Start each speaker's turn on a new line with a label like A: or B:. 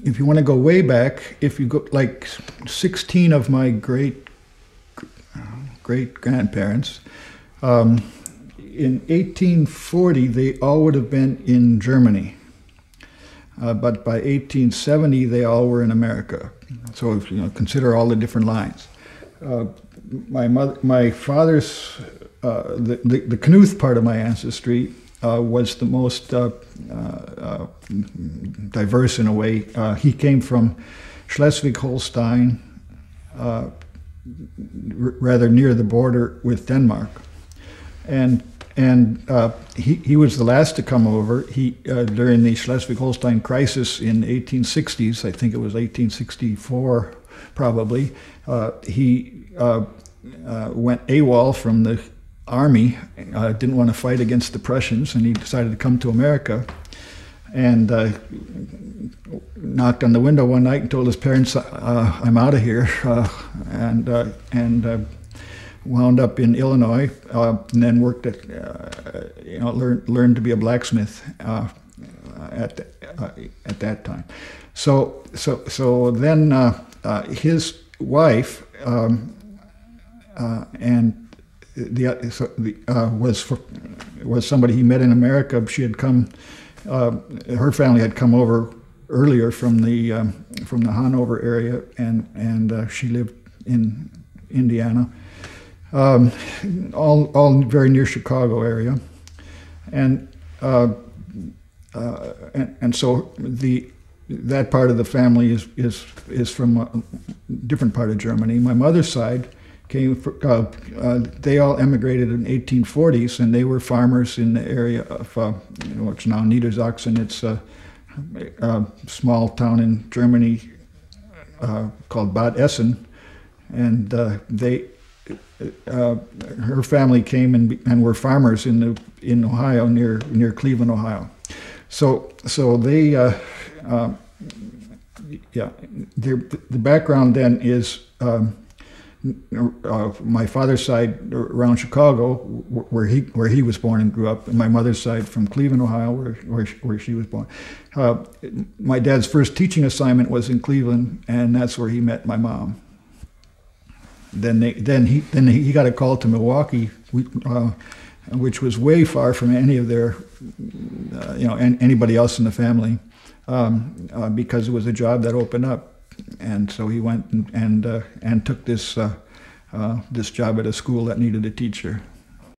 A: if you want to go way back, if you go like 16 of my great grandparents, in 1840 they all would have been in Germany, but by 1870 they all were in America. So if you consider all the different lines. My father's the Knuth part of my ancestry was the most diverse in a way. He came from Schleswig-Holstein, rather near the border with Denmark, and he was the last to come over. He during the Schleswig-Holstein crisis in the 1860s, I think it was 1864, probably. He went AWOL from the army, didn't want to fight against the Prussians, and he decided to come to America, and knocked on the window one night and told his parents, "I'm out of here," and wound up in Illinois, and then worked at, learned to be a blacksmith at that time. So then his wife was somebody he met in America. She had come. Her family had come over earlier from the Hannover area, and she lived in Indiana, all very near Chicago area, and so that part of the family is from a different part of Germany. My mother's side came. They all emigrated in 1840s, and they were farmers in the area of what's now Niedersachsen. It's a small town in Germany called Bad Essen, and her family came and were farmers in Ohio, near Cleveland, Ohio. So they the background then is. My father's side around Chicago, where he was born and grew up, and my mother's side from Cleveland, Ohio, where she was born. My dad's first teaching assignment was in Cleveland, and that's where he met my mom. Then he got a call to Milwaukee, which was way far from any of their, anybody else in the family, because it was a job that opened up. And so he went and took this job at a school that needed a teacher.